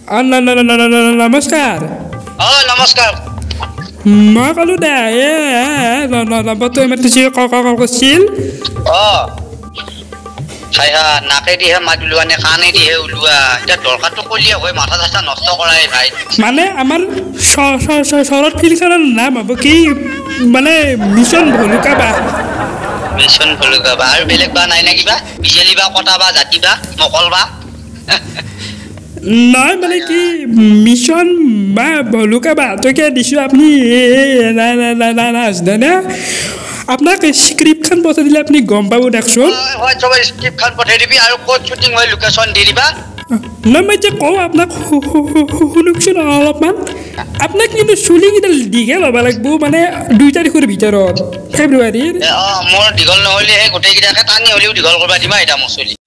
নমস্কাৰ নমস্কাৰ মই ক'লো দে নম্বৰটো এমাৰজেঞ্চি কৈছিল নাকেদিহে মাত ওলোৱা নে কাণেদিহে ওলোৱা এতিয়া দৰকাৰটো কৰিলে হয় মাথা চাথা নষ্ট কৰাই ভাই মানে আমাৰ চৰত ফিল্ডখনৰ নাম হ'ব কি মানে মিছন ভলুকা বা আৰু বেলেগ বা নাই নে কিবা বিজেলি বা কটা বা জাতি বা মকল বা নহয় মানে কি মিছন বা ভলুকা বা তইকে দিছোঁ আপুনি নাজানে আপোনাক স্ক্ৰিপ্টখন পঠাই দিলে আপুনি গম পাব দেখোন স্ক্ৰিপ্টখন পঠাই দিবি আৰু ক'ত শ্বুটিং হয় লোকেশ্যন দি দিবা নহয় মই এতিয়া কওঁ আপোনাক শুনকচোন অলপমান আপোনাক কিন্তু চুলিকেইডাল দীঘল হ'ব লাগিব মানে 2 তাৰিখৰ ভিতৰত ফেব্ৰুৱাৰীৰ মোৰ দীঘল নহ'লে সেই গোটেইকেইটাকে টানি হ'লেও দীঘল কৰিব দিবা এতিয়া মোৰ চুলি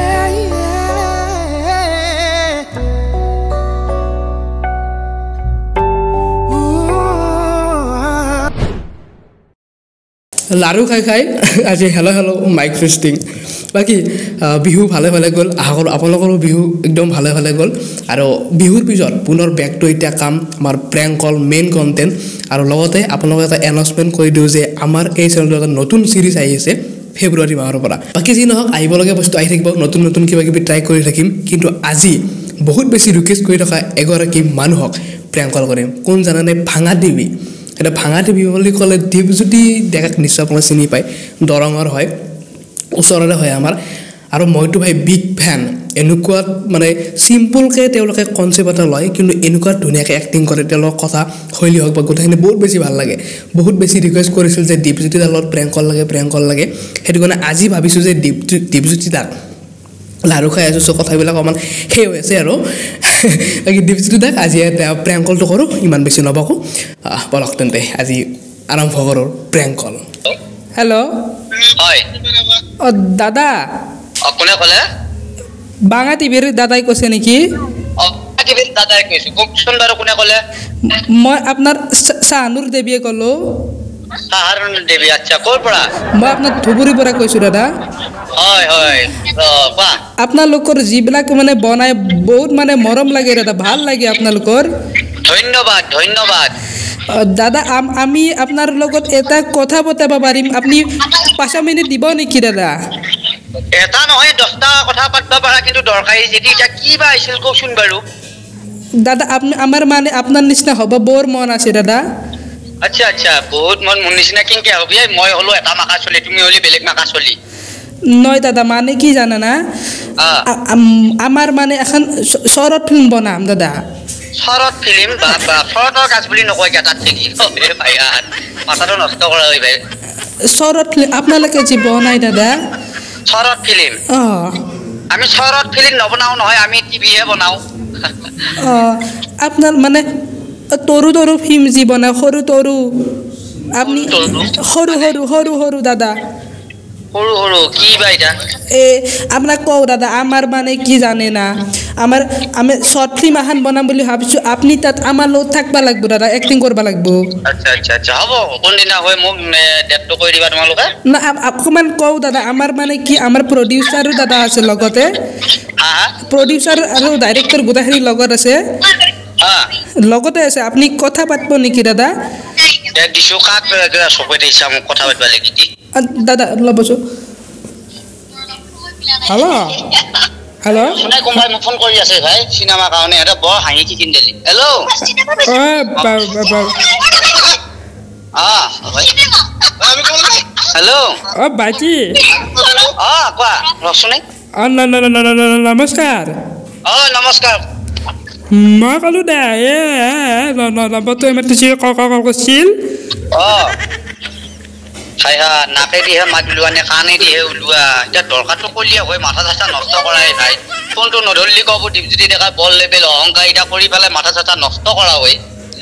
লাৰু খাই আজি হেল্ল' মাইক টেষ্টিং বাকী বিহু ভালে গ'ল আশা কৰোঁ আপোনালোকৰো বিহু একদম ভালে গ'ল আৰু বিহুৰ পিছত পুনৰ বেক টু এতিয়া কাম আমাৰ প্ৰেংক কল মেইন কণ্টেণ্ট আৰু লগতে আপোনালোকে এটা এনাউন্সমেণ্ট কৰি দিওঁ যে আমাৰ এই চেনেলটোত এটা নতুন ছিৰিজ আহি আছে ফেব্ৰুৱাৰী মাহৰ পৰা বাকী যি নহওক আহিবলগীয়া বস্তু আহি থাকিব নতুন কিবা কিবি ট্ৰাই কৰি থাকিম কিন্তু আজি বহুত বেছি ৰিকুৱেষ্ট কৰি থকা এগৰাকী মানুহক প্ৰেংক কল কৰিম কোন জানানে ভাঙা দেৱী এটা ভাঙা টিভি বুলি ক'লে দীপজ্যোতি ডেকাক নিশ্চয় আপোনালোকে চিনি পায় দৰঙৰ হয় ওচৰৰে হয় আমাৰ আৰু মইতো ভাই বিগ ফেন এনেকুৱা মানে চিম্পলকৈ তেওঁলোকে কনচেপ্ট এটা লয় কিন্তু এনেকুৱা ধুনীয়াকৈ এক্টিং কৰে তেওঁলোকৰ কথা শৈলী হওক বা গোটেইখিনি বহুত বেছি ভাল লাগে বহুত বেছি ৰিকুৱেষ্ট কৰিছিল যে দীপজ্যোতি দাৰ লগত প্ৰেংক কল লাগে সেইটো কাৰণে আজি ভাবিছোঁ যে দীপজ্যোতি দাক লাৰু খাই আছোঁ কথাবিলাক অকণমান সেই হৈ আছে আৰু বাকী দীপজ্যোতি দাক আজি প্ৰেংক কলটো কৰোঁ ইমান বেছি নবকো বলক তেন্তে আজি আৰম্ভ কৰোঁ প্ৰেংক কল হেল্ল' হয় দাদা কোনে ক'লে বাঙা টিভিৰ দাদাই কৈছে নেকি দাদাই কৈছোঁ কওকচোন বাৰু কোনে ক'লে মই আপোনাৰ চাহানুৰ দেৱীয়ে ক'লোঁ চাহানুৰ দেৱী আচ্ছা ক'ৰ পৰা মই আপোনাৰ ধুবুৰীৰ পৰা কৈছোঁ দাদা হয় কোৱা আপোনালোকৰ যিবিলাক মানে বনাই বহুত মানে মৰম লাগে দাদা ভাল লাগে আপোনালোকৰ ধন্যবাদ দাদা আমি আপোনাৰ লগত এটা কথা পতাব পাৰিম আপুনি 5 মিনিট দিব নেকি দাদা এটা নহয় 10টা কথা পাতিব পাৰা কিন্তু দৰকাৰী যদি এতিয়া কি বা আহিছিল কওকচোন বাৰু দাদা আপুনি আমাৰ মানে আপোনাৰ নিচিনা হ'ব বৰ মন আছে দাদা আচ্ছা বহুত মন মোৰ নিচিনা কিনকে হবি মই হলো এটা মাকা চলি তুমি হলি বেলেগ মাকা চলি নহয় দাদা মানে কি জানা না আমাৰ মানে এখন শৰৎ ফিল্ম বনাম দাদা শৰৎ ফিল্ম বা শৰতৰ কাজ বুলি নকয় তাত থাকি ভাই মাথাটো নষ্ট কৰা হৈ ভাই শৰৎ ফিল্ম আপোনালোকে যি বনাই দাদা শৰৎ ফিল্ম আমি শৰৎ ফিল্ম নবনাও নহয় আমি টিভিহে বনাও আপোনাৰ মানে তৰু ফিল্ম যি বনাই সৰু আপুনি সৰু দাদা সৰু কি বা এটা আপোনাক কওঁ দাদা আমাৰ মানে কি জানে না আমি শৰ্ট ফিল্ম এখন বনাম বুলি ভাবিছোঁ আপুনি তাত আমাৰ লগত থাকিব লাগিব দাদা এক্টিং কৰিব লাগিব আচ্ছা হ'ব কোনদিনা হয় মোক ডেটটো কৈ দিবা তোমালোকে না অকণমান কওঁ দাদা আমাৰ মানে কি আমাৰ প্ৰডিউচাৰো দাদা আছে লগতে প্ৰডিউচাৰ আৰু ডাইৰেক্টৰ গোটেইখিনি লগত আছে লগতে আছে আপুনি কথা পাতিব নেকি দাদা দিছো কাক চকুতে ইচ্ছা মোক কথা পাতিব লাগি দাদা ল'বচোন হেল্ল' কোনে কোনোবাই মোক ফোন কৰি আছে ভাই চিনেমা কাৰণে এটা বৰ হাঁহি কিন দিলি হেল্ল' হেল্ল' বাকি কোৱা ৰচোনে নমস্কাৰ নমস্কাৰ মই ক'লো দে নম্বৰটো এমাৰজেঞ্চি কৈছিল নাকেদিহে মাত ওলোৱা নে কাণেদিহে ওলোৱা এতিয়া দৰকাৰটো কৰিলে হয় মাথা চাথা নষ্ট কৰাই ভাই ফোনটো নধৰিলে ক'ব দীপজ্যোতি ডেকা বল লেভেল অহংকাৰ এতিয়া কৰি পেলাই মাথা চাথা নষ্ট কৰা হয়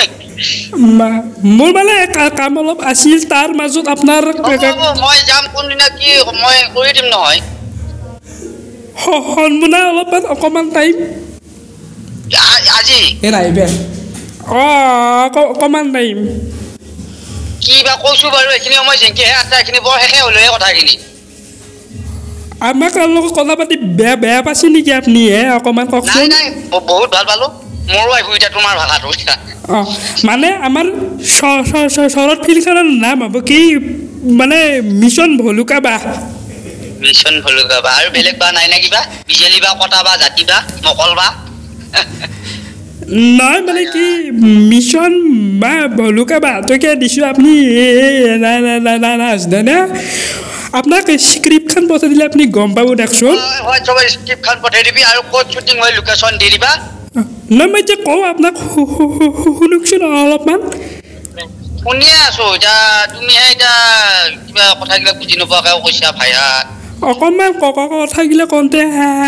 মোৰ মানে কাম অলপ আছিল তাৰ মাজত আপোনাৰ মই যাম কোনদিনা কি মই কৰি দিম নহয় সন্মুনা অলপমান অকণমান টাইম আজি অকণমান টাইম কি বা কৈছো বাৰু এইখিনি সময় যেনকেহে আছে এইখিনি বৰ শেষে হ'লেহে কথাখিনি আমাক লগত কথা পাতি বেয়া পাইছে নেকি আপুনি অকণমান নাই কওকচোন নাই বহুত ভাল পালো মোৰো আহিব এতিয়া তোমাৰ ভাষাটো এতিয়া অঁ মানে আমাৰ শৰৎ ফিল্মখনৰ নাম হ'ব কি মানে মিছন ভলুকা বাহ মিছন ভলুকা বা আৰু বেলেগ বা নাই নে কিবা বিজেলি বা কটা বা জাতি বা মকল বা নহয় মানে কি মিছন বা ভলুকা বাহটোকে দিছোঁ আপুনি নাজানে আপোনাক স্ক্ৰিপ্টখন পঠাই দিলে আপুনি গম পাব দেখোন হোৱাটছএপত স্ক্ৰিপ্টখন পঠাই দিবি আৰু ক'ত শ্বুটিং হয় লোকেশ্যন দি দিবা নহয় মই এতিয়া কওঁ আপোনাক শুনকচোন অলপমান শুনিয়ে আছো এতিয়া তুমিহে এতিয়া কিবা কথাবিলাক বুজি নোপোৱাকৈ কৈছা ভাইয়া অকণমান কথাগিলা কওঁতে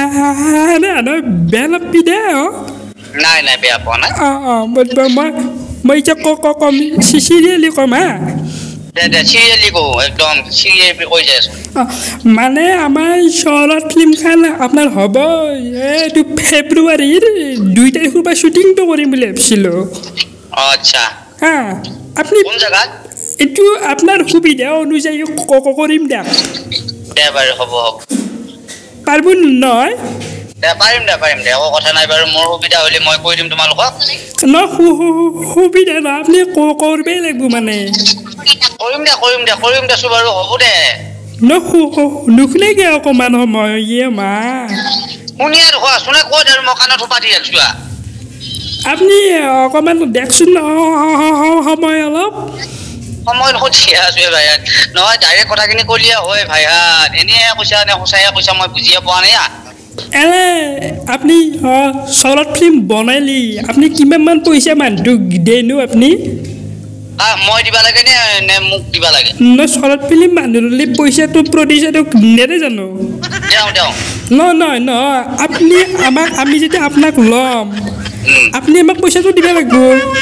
বেয়া নাপাবি দে নাই নাই বেয়া পোৱা নাই অঁ মই এতিয়া কম চিৰিয়েলি ক'ম হা দে চিৰিয়েলি কওঁ একদম চিৰিয়েলি কৈ যাই আছো মানে আমাৰ শৰৎ ফিল্মখন আপোনাৰ হ'ব এইটো ফেব্ৰুৱাৰীৰ 2 তাৰিখৰ পৰা শ্বুটিংটো কৰিম বুলি ভাবিছিলোঁ আচ্ছা হা আপুনি কোন জেগাত এইটো আপোনাৰ সুবিধা অনুযায়ী কৰিম দিয়ক দে বাৰু হ'ব পাৰিব নহয় দে পাৰিম দে একো কথা নাই বাৰু মোৰ সুবিধা হ'লে মই কৈ দিম তোমালোকক সুবিধা নহয় আপুনি কৰিবই লাগিব মানে কৰিম দেছো বাৰু হ'ব দে নুশুনে কি অকণমান সময় মা শুনিয়ে দেখোৱা চোনে ক'ত আৰু মই কাণত সোপা দি আছো আপুনি অকণমান দেখচোন সময় অলপ সময় দেখোন দিয়া আছো ভাইয়া নহয় ডাইৰেক্ট কথাখিনি কলিয়া হয় ভাইয়াত এনেহে কৈছা নে সঁচাইহে কৈছা মই বুজিয়ে পোৱা নাই এনে আপুনি শৰৎ ফিল্ম বনালি আপুনি কিমানমান পইচা মানুহটোক দেনো আপুনি মই দিবা লাগে নে মোক দিবা লাগে শৰৎ ফিল্ম মানুহলৈ পইচাটো প্ৰডিউচাৰটোক নেদে জানো নহয় আপুনি আমি যেতিয়া আপোনাক ল'ম আপুনি আমাক পইচাটো দিব লাগিব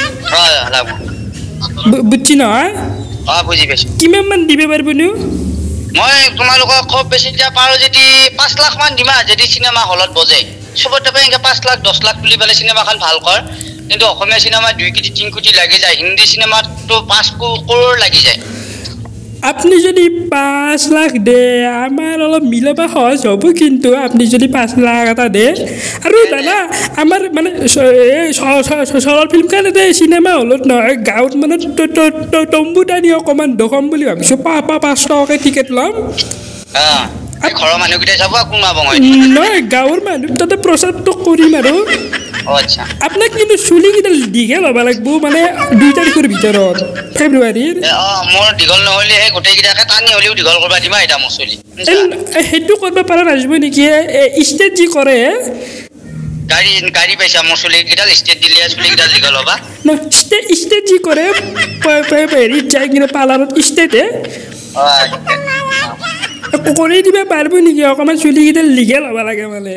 বুজি নহয় বুজি পাইছো কিমানমান দিব পাৰিবনো মই তোমালোকক খুব বেছি এতিয়া পাৰো যদি 5 লাখ মান দিমা যদি চিনেমা হলত বজে চবতে এনেকৈ 5 লাখ 10 লাখ তুলি পেলাই চিনেমাখন ভাল কৰ কিন্তু অসমীয়া চিনেমা 2 কোটি 3 কোটি লাগি যায় হিন্দী চিনেমাতো 5 কৰোৰ লাগি যায় আপনি যদি 5 লাখ দে আমার অলপ মিলাবা সহজ হ'ব কিন্তু আপনি যদি 5 লাখ এটা দে আৰু দাদা আমাৰ মানে শৰৎ ফিল্মখনতে চিনেমা হলত নহয় গাঁৱত মানে তম্বু টানি অকণমান দেখুৱাম বুলি ভাবিছোঁ 5 টকাকৈ টিকেট ল'ম ঘৰৰ মানুহকেইটাই চাব কোনোবা নহয় গাঁৱৰ মানুহ তাতে প্ৰচাৰটো কৰিম আৰু আপোনাক কিন্তু চুলিকেইডাল দীঘল হ'ব লাগিব মানে 2 তাৰিখৰ ভিতৰত ফেব্ৰুৱাৰীৰ মোৰ দীঘল নহ'লে সেই গোটেইকেইটাকে টানি হ'লেও দীঘল কৰিব দিবা এতিয়া মোৰ চুলি সেইটো কৰিব পৰা নাযাব নেকি ষ্টেট যি কৰে গাড়ী পাইছা মোৰ চুলিকেইডাল ষ্টেট দিলে চুলিকেইডাল দীঘল হ'বা ষ্টেট যি কৰে হেৰিত যায় কিনে পাৰ্লাৰত ষ্টেটে কৰি দিব পাৰিব নেকি অকণমান চুলিকেইডাল দীঘল হ'ব লাগে মানে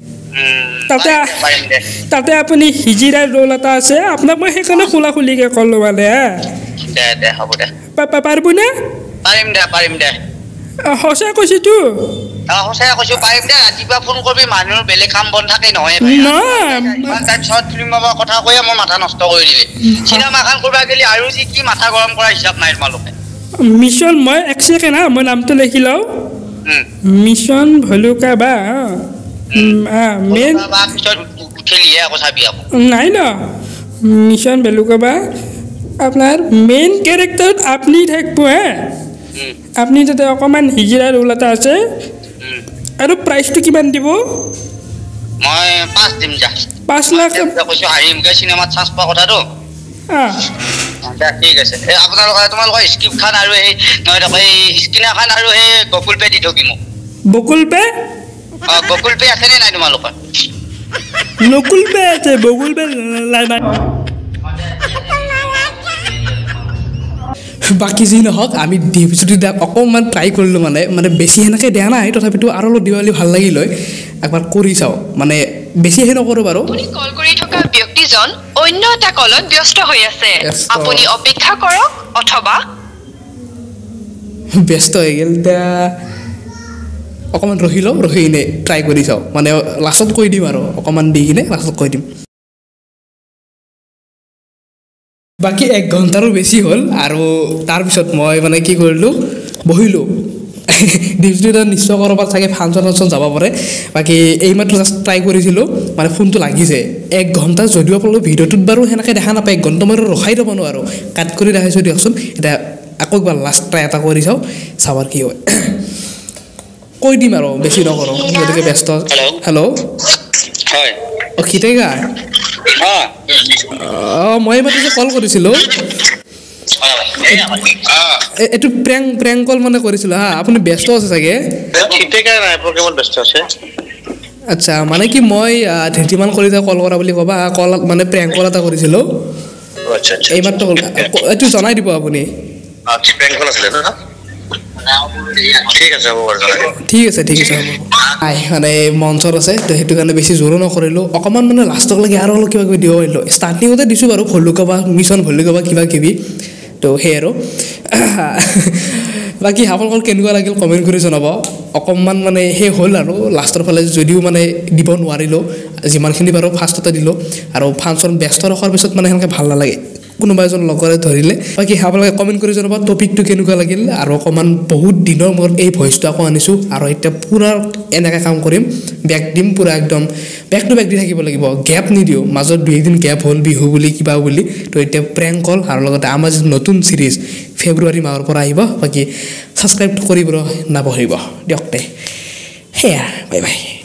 তাতে আপুনি হিজিৰাৰ ৰোল এটা আছে আপোনাক মই সেইকাৰণে খোলাখুলিকৈ ক'লোঁ মানে হ'ব দে পাৰিবনে পাৰিম দে সঁচাই কৈছোতো সঁচাই কৈছো পাৰিম দে ৰাতিপুৱা ফোন কৰিবি মানুহৰ বেলেগ কাম বন থাকে নহয় শৰ্ট ফিল্মৰ কথা কৈয়ে মই মাথা নষ্ট কৰি দিলে চিনেমাখন কৰিব গ'লে আৰু যি কি মাথা গৰম কৰা হিচাপ নাই তোমালোকে মিছন মই 1 ছেকেণ্ড মই নামটো লিখি লওঁ মিছন ভলুকা বা মেইন নাই ন মিছন ভলুকা বা আপোনাৰ মেইন কেৰেক্টাৰত আপুনি থাকিব আপুনি তাতে অকণমান হিজিৰা ৰোল এটা আছে আৰু প্ৰাইচটো কিমান দিব মই 5 দিম যা 5 লাখ কৈছো হাৰিমকে চিনেমাত চান্স পোৱা কথাটো ঠিক আছে তোমালোকৰ স্ক্ৰিপ্টখন আৰু সেই স্ক্ৰিনাৰখন আৰু সেই গকুল পে দি থবি মোক বকুল পে গকুল পে আছেনে নাই তোমালোকৰ নকুল পে আছে বকুল পে নাই বাকী যি নহওক আমি যদি অকণমান ট্ৰাই কৰিলোঁ মানে বেছি সেনেকৈ দিয়া নাই তথাপিতো আৰু অলপ দিৱালী ভাল লাগিল হয় একবাৰ কৰি চাওঁ মানে বেছি সেই নকৰোঁ বাৰু কল কৰি থকা ব্যক্তিজন অন্য এটা কলত ব্যস্ত হৈ আছে আপুনি অপেক্ষা কৰক অথবা ব্যস্ত হৈ গ'ল এতিয়া অকণমান ৰখি লওঁ ৰখি কিনে ট্ৰাই কৰি চাওঁ মানে লাষ্টত কৈ দিম আৰু অকণমান দি কিনে লাষ্টত কৈ দিম বাকী 1 ঘণ্টাৰো বেছি হ'ল আৰু তাৰপিছত মই মানে কি কৰিলোঁ বহিলোঁ ডিজিটেল নিশ্চয় কৰবাত চাগে ফাংচন যাব পাৰে বাকী এইমাত্ৰ জাষ্ট ট্ৰাই কৰিছিলোঁ মানে ফোনটো লাগিছে 1 ঘণ্টা যদিও আপোনালোকে ভিডিঅ'টোত বাৰু সেনেকৈ দেখা নাপায় 1 ঘণ্টা মই ৰখাই দিব নোৱাৰোঁ কাট কৰি দেখাইছোঁ দিয়কচোন এতিয়া আকৌ একবাৰ লাষ্ট ট্ৰাই এটা কৰি চাওঁ কি হয় কৈ দিম আৰু বেছি নকৰোঁ গতিকে ব্যস্ত হেল্ল' হয় খিতেগা মই এইমাত্ৰ যে কল কৰিছিলোঁ এইটো প্ৰেংক কল মানে কৰিছিলোঁ হা আপুনি ব্যস্ত আছে চাগে আচ্ছা মানে কি মই ধেটিমান কৰি কল কৰা বুলি ক'বা কল মানে প্ৰেংক কল এটা কৰিছিলোঁ এইমাত্ৰ এইটো জনাই দিব আপুনি ঠিক আছে হ'ব মানে মঞ্চত আছে তো সেইটো কাৰণে বেছি জোৰো নকৰিলোঁ অকণমান মানে লাষ্টক লাগি আৰু অলপ কিবা কিবি দিব পাৰিলোঁ ষ্টাৰ্টিঙতে দিছোঁ বাৰু ভলুকা মিছন ভলুকা কিবা কিবি তো সেই আৰু বাকী আপোনালোকৰ কেনেকুৱা লাগিল কমেণ্ট কৰি জনাব অকণমান মানে সেই হ'ল আৰু লাষ্টৰ ফালে যদিও মানে দিব নোৱাৰিলোঁ যিমানখিনি বাৰু ফাৰ্ষ্টতে দিলোঁ আৰু ফাংচন ব্যস্ত ৰখাৰ পিছত মানে সেনেকৈ ভাল নালাগে কোনোবা এজন লগৰে ধৰিলে বাকী আপোনালোকে কমেণ্ট কৰি জনাব টপিকটো কেনেকুৱা লাগিল আৰু অকণমান বহুত দিনৰ মূৰত এই ভইচটো আকৌ আনিছোঁ আৰু এতিয়া পূৰা এনেকৈ কাম কৰিম বেক দিম পূৰা একদম বেক টু বেক দি থাকিব লাগিব গেপ নিদিওঁ মাজত 2 দিন গেপ হ'ল বিহু বুলি কিবা বুলি তো এতিয়া প্ৰেংক কল আৰু লগতে আমাৰ নতুন ছিৰিজ ফেব্ৰুৱাৰী মাহৰ পৰা আহিব বাকী ছাবস্ক্ৰাইব কৰিব নাপাহৰিব দিয়ক দে সেয়া বাই বাই